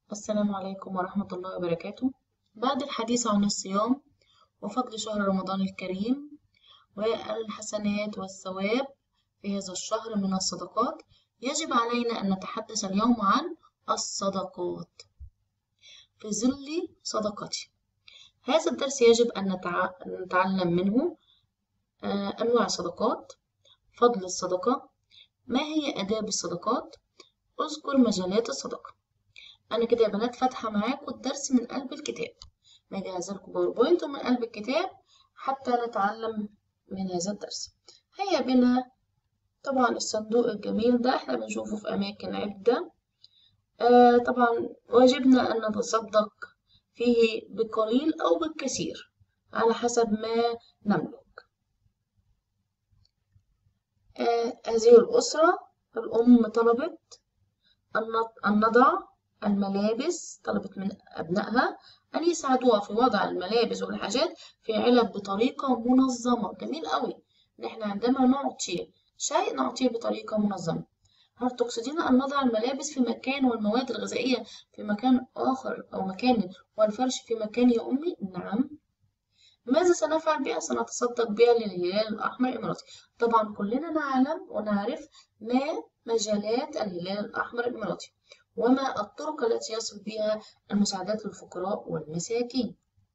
السلام عليكم ورحمة الله وبركاته. بعد الحديث عن الصيام وفضل شهر رمضان الكريم والحسنات والثواب في هذا الشهر من الصدقات، يجب علينا أن نتحدث اليوم عن الصدقات في ظل صدقتي. هذا الدرس يجب أن نتعلم منه أنواع الصدقات، فضل الصدقة، ما هي آداب الصدقات، أذكر مجالات الصدقة. أنا كده يا بنات فاتحة معاكم الدرس من قلب الكتاب، مجهزة لكم باوربوينت من قلب الكتاب حتى نتعلم من هذا الدرس. هيا بنا. طبعا الصندوق الجميل ده احنا بنشوفه في أماكن عدة. طبعا واجبنا أن نتصدق فيه بقليل أو بالكثير على حسب ما نملك. هذه الأسرة الأم طلبت أن نضع الملابس، طلبت من أبنائها أن يساعدوها في وضع الملابس والحاجات في علب بطريقة منظمة. جميل قوي إن إحنا عندما نعطي شيء نعطيه بطريقة منظمة. هل تقصدين أن نضع الملابس في مكان والمواد الغذائية في مكان آخر أو مكان والفرش في مكان يا أمي؟ نعم. ماذا سنفعل بها؟ سنتصدق بها للهلال الأحمر الإماراتي. طبعا كلنا نعلم ونعرف ما مجالات الهلال الأحمر الإماراتي وما الطرق التي يصل بها المساعدات للفقراء والمساكين.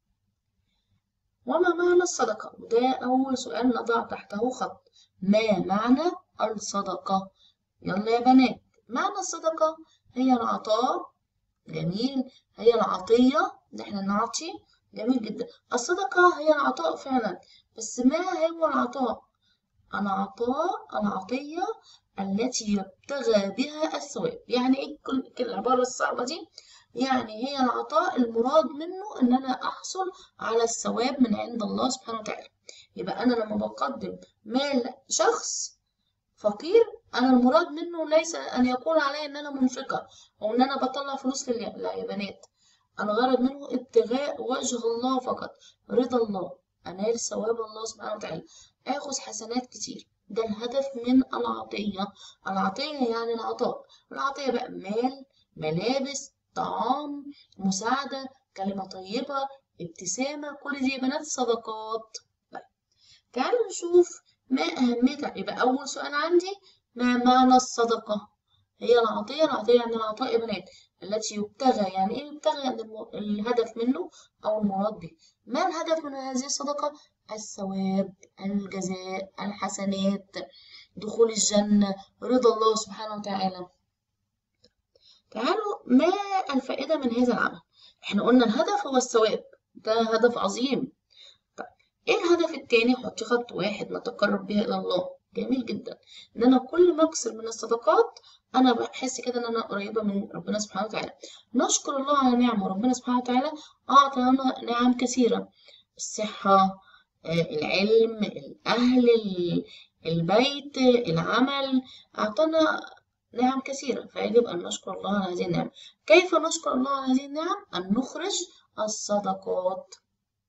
وما معنى الصدقة؟ وده أول سؤال نضع تحته خط. ما معنى الصدقة؟ يلا يا بنات، معنى الصدقة هي العطاء. جميل. هي العطية إن احنا نعطي. جميل جدا. الصدقة هي العطاء فعلا، بس ما هو العطاء؟ العطية التي يبتغى بها الثواب. يعني ايه كل العبارة الصعبة دي؟ يعني هي العطاء المراد منه ان انا احصل على الثواب من عند الله سبحانه وتعالى. يبقى انا لما بقدم مال شخص فقير، انا المراد منه ليس ان يقول علي ان انا منفقة او ان انا بطلع فلوس لله، لا يا بنات. الغرض منه ابتغاء وجه الله فقط، رضا الله، انال ثواب الله سبحانه وتعالى، اخذ حسنات كتير. ده الهدف من العطية. العطية يعني العطاء. العطية بقى مال، ملابس، طعام، مساعدة، كلمة طيبة، ابتسامة، كل دي يا بنات صدقات. طيب تعالوا نشوف ما أهميتها. يبقى أول سؤال عندي، ما معنى الصدقة؟ هي العطية يعني العطاء يا بنات التي يبتغى. يعني ايه يبتغى؟ يعني الهدف منه أو المراد به. ما الهدف من هذه الصدقة؟ الثواب، الجزاء، الحسنات، دخول الجنة، رضا الله سبحانه وتعالى. تعالوا، ما الفائدة من هذا العمل؟ احنا قلنا الهدف هو الثواب، ده هدف عظيم. طيب ايه الهدف التاني؟ حطي خط واحد نتقرب بها إلى الله. جميل جدا. ان انا كل ما اكثر من الصدقات انا بحس كده ان انا قريبه من ربنا سبحانه وتعالى. نشكر الله على نعمه. ربنا سبحانه وتعالى اعطانا نعم كثيره: الصحه، العلم، الاهل، البيت، العمل. اعطانا نعم كثيره، فيجب ان نشكر الله على هذه النعم. كيف نشكر الله على هذه النعم؟ ان نخرج الصدقات،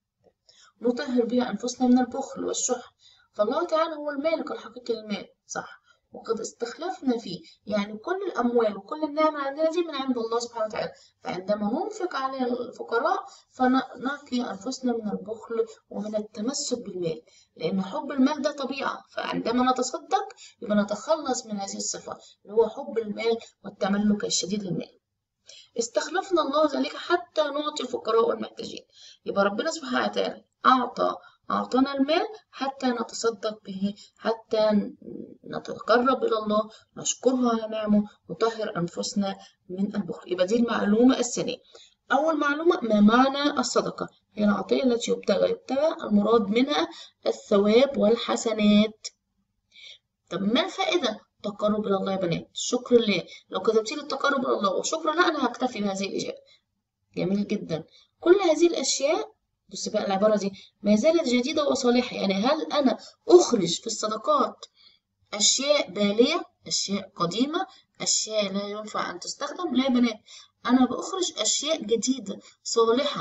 نطهر بها أنفسنا من البخل والشح. فالله تعالى هو المالك الحقيقي للمال، صح، وقد استخلفنا فيه. يعني كل الأموال وكل النعم عندنا دي من عند الله سبحانه وتعالى. فعندما ننفق على الفقراء فنقي أنفسنا من البخل ومن التمسك بالمال، لأن حب المال ده طبيعة. فعندما نتصدق يبقى نتخلص من هذه الصفة اللي هو حب المال والتملك الشديد للمال. استخلفنا الله ذلك حتى نعطي الفقراء والمحتاجين. يبقى ربنا سبحانه وتعالى أعطانا المال حتى نتصدق به، حتى نتقرب إلى الله، نشكره على نعمه، نطهر أنفسنا من البخل. يبقى دي المعلومة الثانية. أول معلومة، ما معنى الصدقة؟ هي العطية التي يبتغى المراد منها الثواب والحسنات. طب ما الفائدة؟ تقرب إلى الله يا بنات، شكر لله. لو كتبتي لي التقرب إلى الله وشكر لا، أنا هكتفي بهذه الإجابة. جميل جدا. كل هذه الأشياء، بص بقى العبارة دي، ما زالت جديدة وصالحة. يعني هل أنا أخرج في الصدقات أشياء بالية، أشياء قديمة، أشياء لا ينفع أن تستخدم؟ لا يا بنات، أنا بأخرج أشياء جديدة صالحة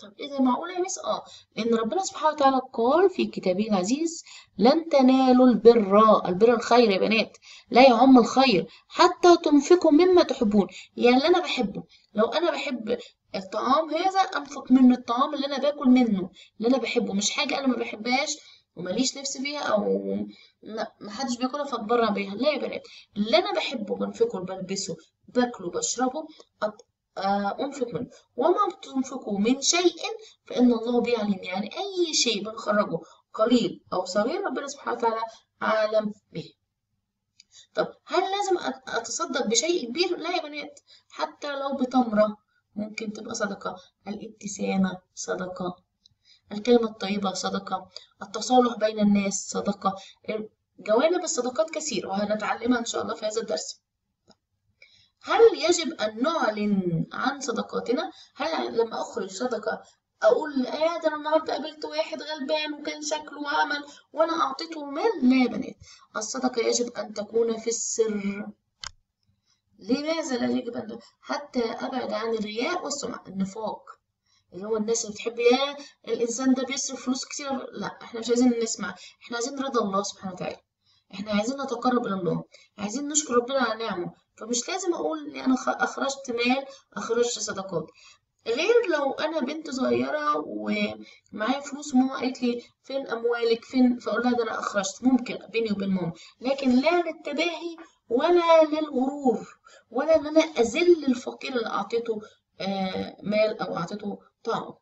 طب ايه ده معقولة يا مس؟ لأن ربنا سبحانه وتعالى قال في كتابه العزيز: لن تنالوا البر، البر الخير يا بنات، لا يعم الخير حتى تنفقوا مما تحبون. يعني اللي أنا بحبه، لو أنا بحب الطعام هذا أنفق من الطعام اللي أنا باكل منه، اللي أنا بحبه، مش حاجة أنا ما بحبهاش ومليش نفس فيها، أو محدش بياكلها فاتبرع بيها. لا يا بنات، اللي أنا بحبه بنفقه، بلبسه، باكله، بشربه، أنفق منه. وما تنفقوا من شيء فإن الله به عليم. يعني أي شيء بنخرجه قليل أو صغير ربنا سبحانه وتعالى عالم به. طب هل لازم أتصدق بشيء كبير؟ لا يا بنات، حتى لو بتمرة ممكن تبقى صدقة. الابتسامة صدقة، الكلمة الطيبة صدقة، التصالح بين الناس صدقة. جوانب الصدقات كثير وهنتعلمها إن شاء الله في هذا الدرس. هل يجب أن نعلن عن صدقاتنا؟ هل لما أخرج صدقة أقول ده أنا النهاردة قابلت واحد غلبان وكان شكله وعمل وأنا أعطيته مال؟ لا يا بنات، الصدقة يجب أن تكون في السر. لماذا لا يجب أن حتى أبعد عن الرياء والسمعة، النفاق، اللي هو الناس اللي بتحب يا الإنسان ده بيصرف فلوس كتير. لا، احنا مش عايزين نسمع، احنا عايزين رضا الله سبحانه وتعالى، احنا عايزين نتقرب إلى الله، عايزين نشكر ربنا على نعمه. فمش لازم أقول إن أنا أخرجت مال، أخرجت صدقات. غير لو أنا بنت صغيرة ومعايا فلوس وماما قالت لي فين أموالك فين، فأقول لها ده أنا أخرجت، ممكن بيني وبين ماما، لكن لا للتباهي ولا للغرور ولا إن أنا أذل الفقير اللي أعطيته مال أو أعطيته طعام.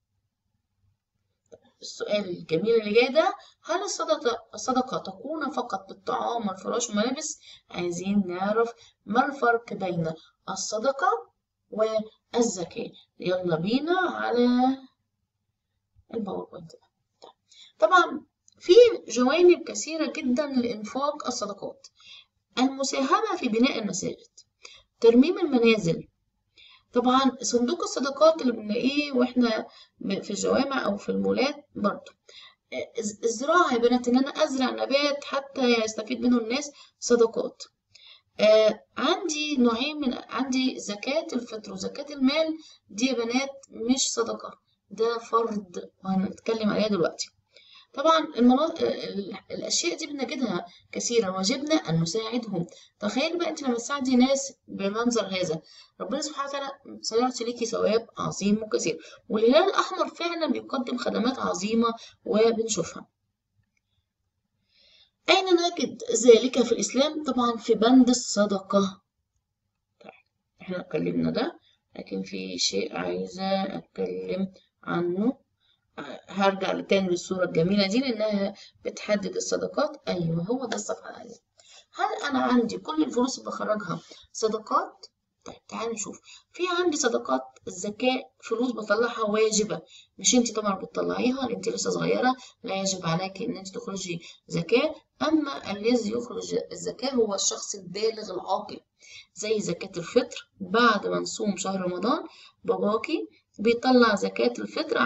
السؤال الجميل اللي جاي ده: هل الصدقة تكون فقط بالطعام والفراش والملابس؟ عايزين نعرف ما الفرق بين الصدقة والزكاة. يلا بينا على الباوربوينت ده. طبعا في جوانب كثيرة جدا لإنفاق الصدقات: المساهمة في بناء المساجد، ترميم المنازل. طبعا صندوق الصدقات اللي بنلاقيه واحنا في الجوامع او في المولات برضه. الزراعة يا بنات، ان انا ازرع نبات حتى يستفيد منه الناس، صدقات. عندي نوعين عندي زكاة الفطر وزكاة المال، دي يا بنات مش صدقة، ده فرض وهنتكلم عليها دلوقتي. طبعا الأشياء دي بنجدها كثيرا، واجبنا أن نساعدهم. تخيل بقى أنت لما تساعدي ناس بمنظر هذا، ربنا سبحانه وتعالى سيعطي ليكي ثواب عظيم وكثير. والهلال الأحمر فعلا بيقدم خدمات عظيمة وبنشوفها. أين نجد ذلك في الإسلام؟ طبعا في بند الصدقة. طيب احنا اتكلمنا ده، لكن في شيء عايزة أتكلم عنه. هرجع تاني للصورة الجميلة دي لأنها بتحدد الصدقات. أيوه هو ده الصفحة العالية. هل أنا عندي كل الفلوس اللي بخرجها صدقات؟ طيب تعالوا نشوف. في عندي صدقات الزكاة، فلوس بطلعها واجبة، مش انت طبعا بتطلعيها، انت لسه صغيرة، لا يجب عليك ان انت تخرجي زكاة. اما الذي يخرج الزكاة هو الشخص البالغ العاقل، زي زكاة الفطر. بعد ما نصوم شهر رمضان باباكي بيطلع زكاة الفطر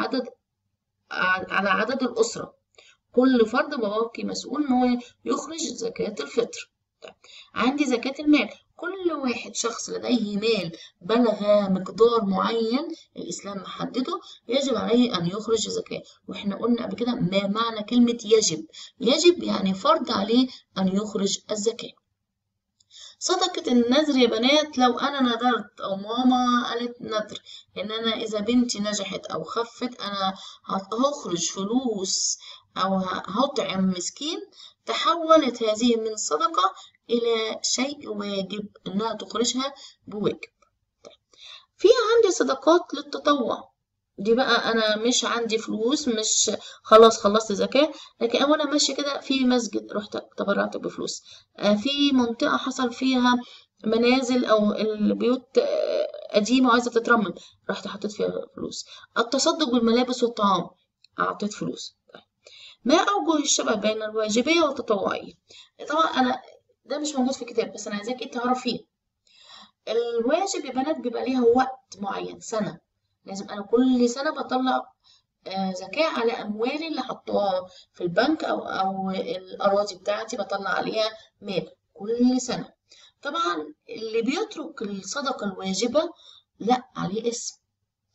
على عدد الأسرة، كل فرد باباكي مسؤول إن هو يخرج زكاة الفطر. طيب. عندي زكاة المال، كل واحد شخص لديه مال بلغ مقدار معين الإسلام محدده يجب عليه أن يخرج زكاة. وإحنا قلنا قبل كده ما معنى كلمة يجب. يجب يعني فرض عليه أن يخرج الزكاة. صدقة النذر يا بنات، لو أنا نذرت أو ماما قالت نذر إن أنا إذا بنتي نجحت أو خفت أنا هخرج فلوس أو هطعم مسكين، تحولت هذه من صدقة إلى شيء واجب إنها تخرجها بواجب. في عندي صدقات للتطوع، دي بقى انا مش عندي فلوس، مش خلاص خلصت زكاة، لكن وانا ماشية كده في مسجد رحت تبرعت بفلوس، في منطقة حصل فيها منازل او البيوت قديمة وعايزة تترمم، رحت حطيت فيها فلوس. التصدق بالملابس والطعام، اعطيت فلوس. ما اوجه الشبه بين الواجبية والتطوعية؟ طبعا انا ده مش موجود في الكتاب بس انا عايزاكي تعرفيه. الواجب يا بنات بيبقى ليها وقت معين، سنة، لازم أنا كل سنة بطلع زكاة على أموالي اللي حطوها في البنك أو الأراضي بتاعتي بطلع عليها مال كل سنة. طبعا اللي بيترك الصدقة الواجبة لا عليه اسم،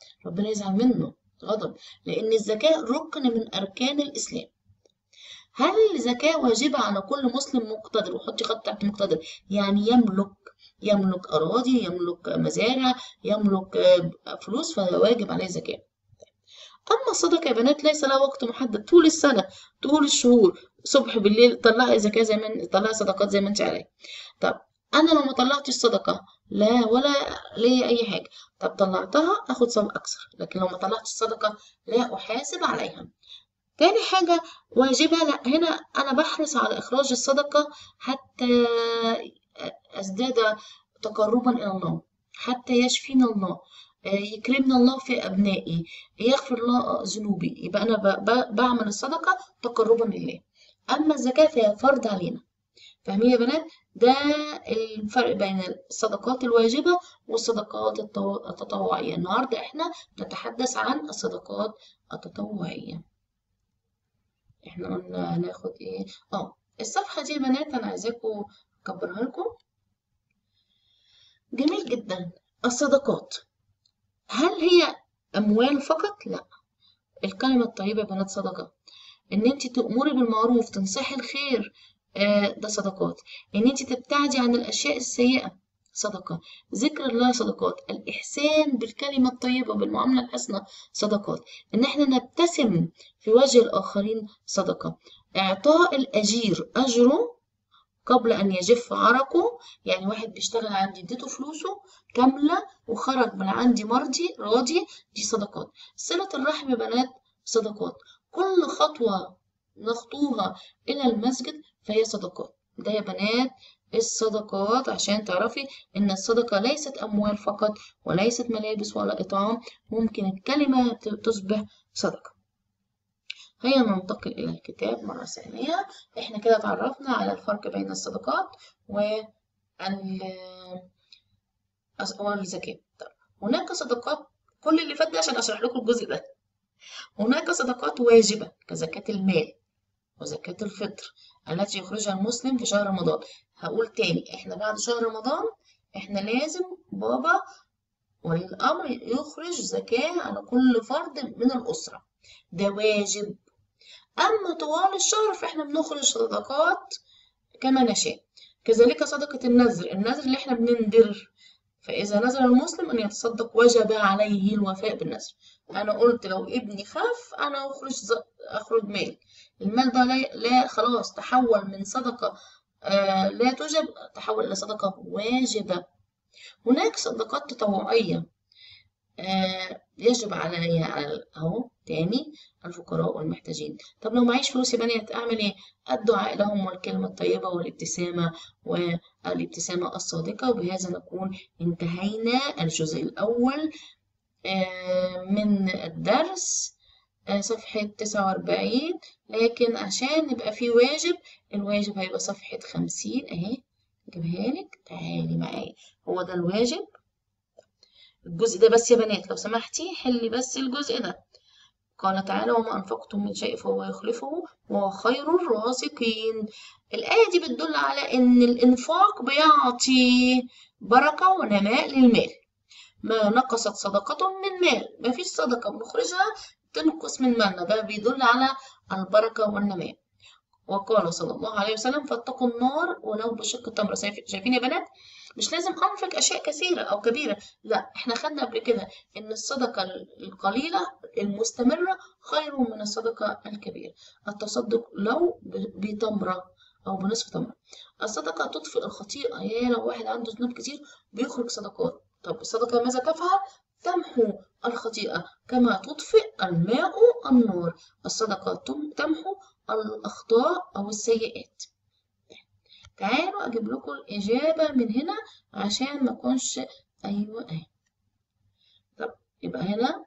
ربنا يزعل منه غضب، لأن الزكاة ركن من أركان الإسلام. هل الزكاة واجبة على كل مسلم مقتدر؟ وحطي خط تحت مقتدر، يعني يملك أراضي، يملك مزارع، يملك فلوس، فواجب عليه زكاة. أما الصدقة يا بنات ليس لها وقت محدد، طول السنة طول الشهور، صبح بالليل طلعي زكاة زي ما طلعي صدقات زي ما انت عايزة. طب أنا لو ما طلعتش الصدقة لا ولا ليا أي حاجة، طب طلعتها آخد ثواب أكثر، لكن لو ما طلعتش الصدقة لا أحاسب عليها. تاني حاجة واجبة، لا هنا أنا بحرص على إخراج الصدقة حتى أزداد تقربا إلى الله، حتى يشفينا الله، يكرمنا الله في أبنائي، يغفر الله ذنوبي، يبقى أنا بعمل الصدقة تقربا لله. أما الزكاة فهي فرض علينا. فاهمين يا بنات؟ ده الفرق بين الصدقات الواجبة والصدقات التطوعية. النهاردة احنا نتحدث عن الصدقات التطوعية. احنا قلنا هناخد ايه؟ الصفحة دي يا بنات انا عايزاكم اكبرها لكم. جميل جدا. الصدقات هل هي اموال فقط؟ لا، الكلمة الطيبة يا بنات صدقة. ان انت تأمري بالمعروف، تنصحي الخير، ده صدقات. ان انت تبتعدي عن الاشياء السيئة صدقة. ذكر الله صدقات. الإحسان بالكلمة الطيبة بالمعاملة الحسنة صدقات. إن احنا نبتسم في وجه الآخرين صدقة. إعطاء الأجير أجره قبل أن يجف عرقه، يعني واحد بيشتغل عندي اديته فلوسه كاملة وخرج من عندي مرضي راضي، دي صدقات. صلة الرحم يا بنات صدقات. كل خطوة نخطوها إلى المسجد فهي صدقات. ده يا بنات الصدقات، عشان تعرفي إن الصدقة ليست أموال فقط وليست ملابس ولا إطعام، ممكن الكلمة تصبح صدقة. هيا ننتقل إلى الكتاب مرة ثانية. إحنا كده اتعرفنا على الفرق بين الصدقات والزكاة. طيب هناك صدقات، كل اللي فات ده عشان أشرح لكم الجزء ده. هناك صدقات واجبة كزكاة المال وزكاة الفطر التي يخرجها المسلم في شهر رمضان. هقول تاني، إحنا بعد شهر رمضان إحنا لازم بابا ولي الأمر يخرج زكاة على كل فرد من الأسرة، ده واجب. أما طوال الشهر فإحنا بنخرج صدقات كما نشاء. كذلك صدقة النذر اللي إحنا بننذر، فإذا نذر المسلم أن يتصدق وجب عليه الوفاء بالنذر. أنا قلت لو ابني خاف أنا أخرج مال، المال ده لا خلاص تحول من صدقة لا تجب، تحول إلى صدقة واجبة. هناك صدقات تطوعية يجب علي اهو تاني الفقراء والمحتاجين. طب لو معيش فلوس يا بنات اعمل ايه؟ الدعاء لهم والكلمة الطيبة والابتسامة الصادقة. وبهذا نكون انتهينا الجزء الأول من الدرس، صفحة 49. لكن عشان يبقى فيه واجب، الواجب هيبقى صفحة 50 اهي، اجيبها لك تعالي معايا، هو ده الواجب. الجزء ده بس يا بنات لو سمحتي حلي بس الجزء ده. قال تعالى وما أنفقتم من شيء فهو يخلفه وهو خير الرازقين. الآية دي بتدل على إن الإنفاق بيعطي بركة ونماء للمال. ما نقصت صدقة من مال، ما فيش صدقة بنخرجها تنقص من مالنا، ده بيدل على البركة والنماء. وقال صلى الله عليه وسلم فاتقوا النار ولو بشق تمرة. شايفين يا بنات؟ مش لازم أنفق أشياء كثيرة أو كبيرة، لا احنا خدنا قبل كده إن الصدقة القليلة المستمرة خير من الصدقة الكبيرة. التصدق لو بتمرة أو بنصف تمرة. الصدقة تطفئ الخطيئة، يا لو واحد عنده ذنوب كتير بيخرج صدقات. طب الصدقة ماذا تفعل؟ تمحو الخطيئة كما تطفئ الماء النار. الصدقة تمحو الأخطاء أو السيئات. تعالوا أجيب لكم الإجابة من هنا عشان ما أكونش أيوة أهي. طب يبقى هنا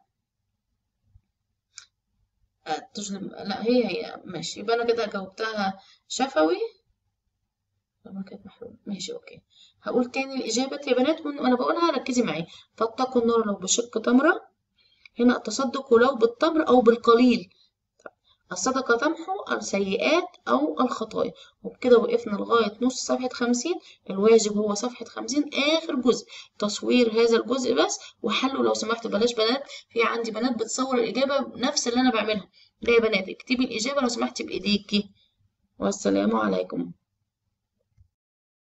تظلم، لا هي ماشي، يبقى أنا كده جاوبتها شفوي لما كانت محلولة. ماشي أوكي. هقول تاني الإجابة يا بنات وأنا بقولها ركزي معايا. فاتقوا النار لو بشق تمرة، هنا التصدق ولو بالتمر أو بالقليل. الصدقة تمحو السيئات أو الخطايا. وبكده وقفنا لغاية نص صفحة 50. الواجب هو صفحة 50 آخر جزء، تصوير هذا الجزء بس وحله لو سمحت. بلاش بنات، في عندي بنات بتصور الإجابة نفس اللي أنا بعملها. لا يا بنات، اكتبي الإجابة لو سمحتي بإيديكي. والسلام عليكم.